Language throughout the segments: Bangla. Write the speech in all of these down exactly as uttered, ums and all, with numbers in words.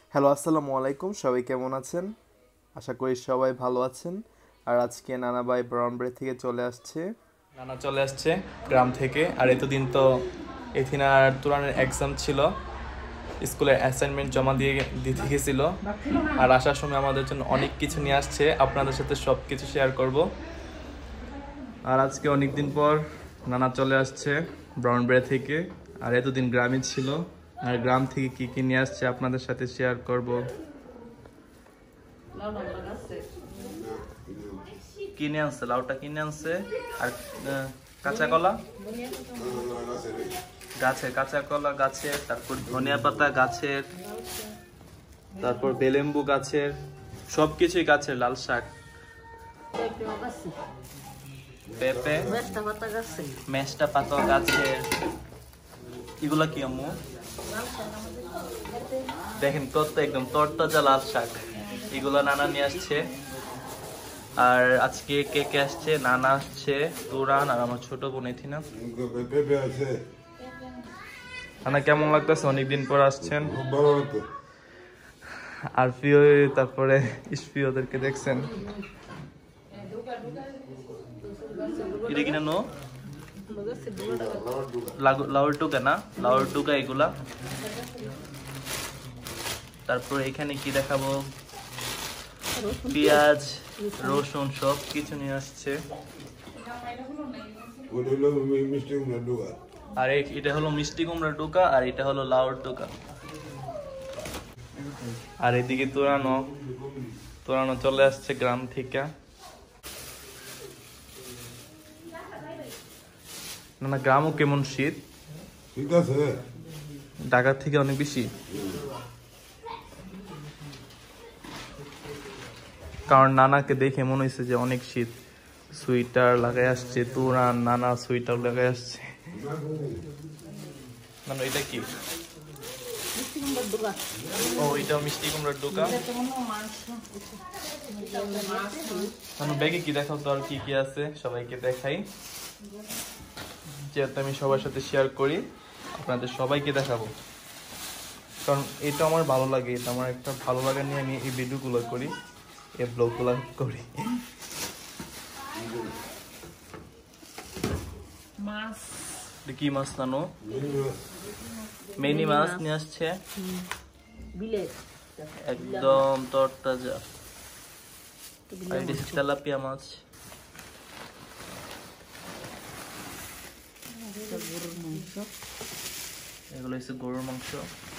হ্যালো, আসসালামু আলাইকুম। সবাই কেমন আছেন? আশা করি সবাই ভালো আছেন। আর আজকে নানা ভাই ব্রাউনবাড়ি থেকে চলে আসছে। নানা চলে আসছে গ্রাম থেকে। আর এতদিন তো এথিনার তুরানের এক্সাম ছিল, স্কুলের অ্যাসাইনমেন্ট জমা দিয়ে দিতে গেছিল। আর আসার সময় আমাদের জন্য অনেক কিছু নিয়ে আসছে, আপনাদের সাথে সব কিছু শেয়ার করব। আর আজকে অনেক দিন পর নানা চলে আসছে ব্রাউনবাড়ি থেকে। আর এতদিন গ্রামে ছিল, আর গ্রাম থেকে কি কি নিয়ে আসছে আপনাদের সাথে শেয়ার করব। কিনে আনছে, লাউটা কিনে আনছে। আর কাঁচা কলা গাছের, কাঁচা কলা গাছের, তারপর ধনিয়া পাতা গাছের, তারপর বেলেম্বু গাছের, সবকিছুই গাছের। লাল শাক, পেঁপে, মেষ্টা পাতা গাছের। এগুলা কি আম্মু? দেখেন কত একদম তরতাজা লাল শাক। এগুলো নানা নিয়ে আসছে। আর আজকে কে কে আসছে? নানা আসছে, তুরান, আর আমার ছোট বোন এথিনা। নানা কেমন লাগতেছে? অনেকদিন পর আসছেন। আর প্রিয়, তারপরে ইসপি, ওদেরকে দেখছেন? এটা কিনা নো লাউর টুকা না, লাউর টুকা এগুলা। তারপর এখানে কি দেখাবো? পেঁয়াজ, রসুন, সব কিছু নিয়ে আসছে। আর এটা হলো মিষ্টি কুমড়ার ডোকা, আর এটা হলো লাউর ডোকা। আর এদিকে তোরানো তোরানো চলে আসছে গ্রাম থেকে। না না, গ্রামও কেমন শীত, ঠিক আছে, ঢাকার থেকে অনেক বেশি। কারণ নানাকে দেখে মনে হয়েছে যে অনেক শীত। সোয়েটার লাগাই আসছে তুরান, নানা সোয়েটার লাগাই আসছে। নানা এটা কি? ও, এটাও মিষ্টি কুমড়ার ডোকা। নানু ব্যাগে কি দেখাও তো, আর কি কি আছে সবাইকে দেখাই। যেহেতু আমি সবার সাথে শেয়ার করি, আপনাদের সবাইকে দেখাবো। কারণ এটা আমার ভালো লাগে, এটা আমার একটা ভালো লাগা নিয়ে আমি এই ভিডিওগুলো করি, এই ব্লগগুলো করি। মাছ, কি মাছ নানো? মেনি মাছ নিয়ে আসছে, একদম তরতাজা। তেলাপিয়া মাছ। এগুলো হচ্ছে গরুর মাংস,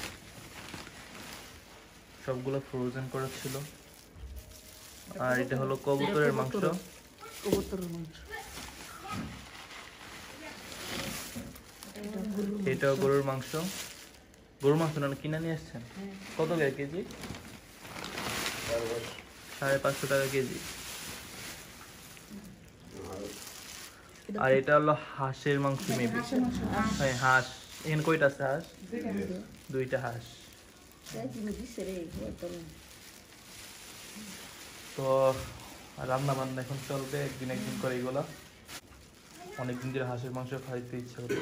সবগুলো ফ্রোজেন করা ছিল। আর এটা হলো কবুতরের মাংস। এটাও গরুর মাংস। গরুর মাংস না কিনে নিয়ে আসছেন? কত টাকা কেজি? সাড়ে পাঁচশো টাকা কেজি। আর এটা হলো হাঁসের মাংস মেবি। হ্যাঁ, হাঁস। এখানে কয়টা আছে হাঁস? দুইটা হাঁস। তো রান্না বান্না এখন চলবে একদিন একদিন করে। এগুলা অনেকদিন ধরে হাঁসের মাংস খাইতে ইচ্ছা হচ্ছে।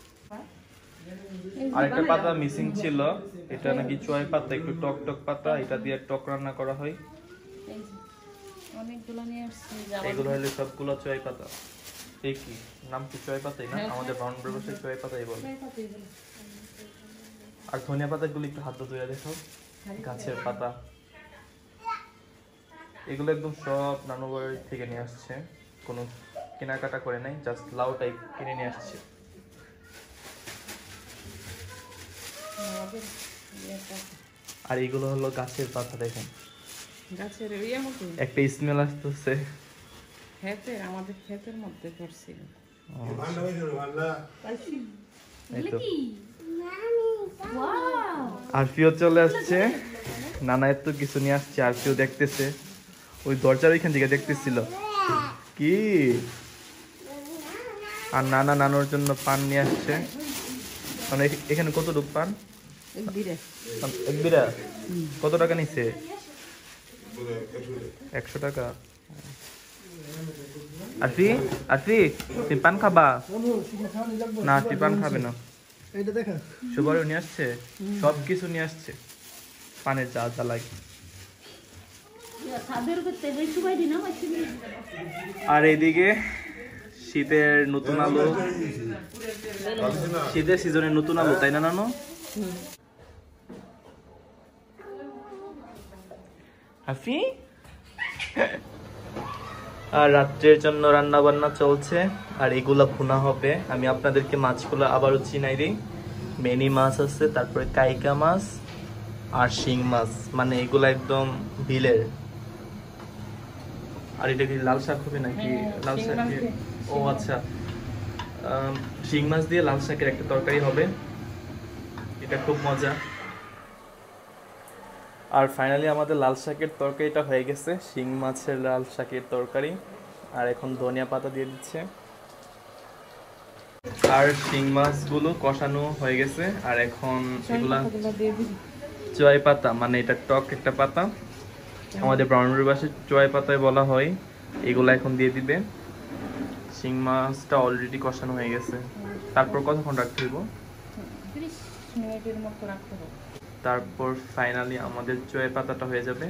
আরেকটা পাতা মিসিং ছিল, এটা নাকি চয় পাতা, একটু টক টক পাতা। এটা দিয়ে টক রান্না করা হয়। এগুলো হলো সবগুলো চয় পাতা। এই কি নাম? কি চয় পাতাই না? আমাদের ব্রাউনবাড়ি ভাষায় চয় পাতাই বলে। আর ধনিয়া পাতাগুলো একটু হাত ধুয়ে দেখো, গাছের পাতা। এগুলো একদম সব নানু বাড়ি থেকে নিয়ে আসছে, কোনো কেনাকাটা করে নাই, জাস্ট লাউটাই কিনে নিয়ে আসছে। আর এগুলো হলো গাছের পাতা, দেখেন গাছের একটা স্মেল আসতেছে। ক্ষেতের, আমাদের ক্ষেতের মধ্যে করছিল। আরফিও চলে আসছে, নানা এত কিছু নিয়ে আসছে। আরফিও দেখতেছে, ওই দরজার ওইখান থেকে দেখতেছিল কি। আর নানা নানুর জন্য পান নিয়ে আসছে। মানে এখানে কতটুক পান? এক বিড়া। কত টাকা নিচ্ছে? একশো টাকা। আরফি, আরফি তুমি পান খাবা না? তুই পান খাবে না? সুবারও নিয়ে আসছে, সব কিছু নিয়ে আসছে। পানের যা যা লাগে। আর এইদিকে শীতের নতুন আলু, শীতের সিজনের নতুন আলু, তাই না নানু? হাফি। আর রাত্রের জন্য রান্না বান্না চলছে, আর এগুলা ভুনা হবে। আমি আপনাদেরকে মাছগুলো আবারও চিনাই দিই। মেনি মাছ আছে, তারপরে কাইকা মাছ আর শিং মাছ, মানে এগুলা একদম বিলের। আর এটা কি লাল শাক হবে নাকি? লাল শাক, ও আচ্ছা, শিং মাছ দিয়ে লাল শাকের একটা তরকারি হবে, এটা খুব মজা। আর ফাইনালি আমাদের লাল শাকের তরকারিটা হয়ে গেছে, শিং মাছের লাল শাকের তরকারি। আর এখন ধনিয়া পাতা দিয়ে দিচ্ছে। আর শিং মাছগুলো কষানো হয়ে গেছে, আর এখন এগুলা চুয়াই পাতা, মানে এটা টক একটা পাতা, আমাদের ব্রাহ্মণবাড়ির ভাষায় চুয়াই পাতায় বলা হয়। এগুলা এখন দিয়ে দিবে। শিং মাছটা অলরেডি কষানো হয়ে গেছে। তারপর কতক্ষণ রাখতে হইব? ত্রিশ মিনিটের মতো রাখতে হবে। তারপর ফাইনালি আমাদের চুয়াই পাতাটা হয়ে যাবে।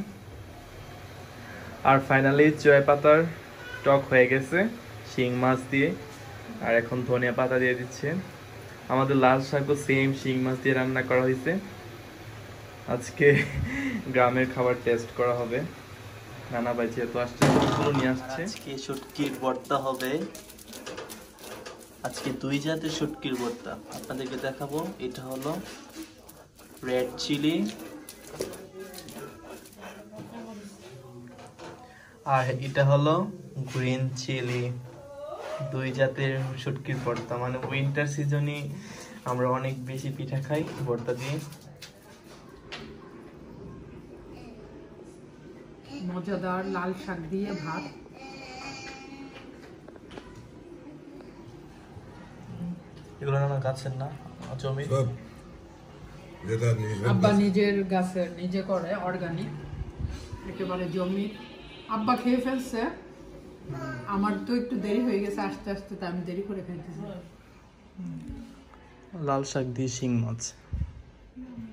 আর ফাইনালি চুয়াই পাতার টক হয়ে গেছে শিং মাছ দিয়ে। আর এখন ধনিয়া পাতা দিয়ে দিচ্ছে। আমাদের লাল শাকও সেম শিং মাছ দিয়ে রান্না করা হয়েছে। আজকে গ্রামের খাবার টেস্ট করা হবে। নানা ভাই যেহেতু আসছে, সবগুলো নিয়ে আসছে। আজকে শুটকির ভর্তা হবে। আজকে দুই জাতের শুটকির ভর্তা আপনাদেরকে দেখাবো। এটা হলো রেড চিলি, আর এটা হলো গ্রিন চিলি। দুই জাতের শুটকির ভর্তা, মানে উইন্টার সিজনে আমরা অনেক বেশি পিঠা খাই ভর্তা দিয়ে। মজাদার লাল শাক দিয়ে ভাত। এগুলো না গাছের না, জমি। আব্বা নিজের গাছের, নিজে করে অর্গানিক, একেবারে জমি। আব্বা খেয়ে ফেলছে, আমার তো একটু দেরি হয়ে গেছে আস্তে আস্তে, তাই আমি দেরি করে খাইতেছি। লাল শাক দিয়ে শিং মাছ।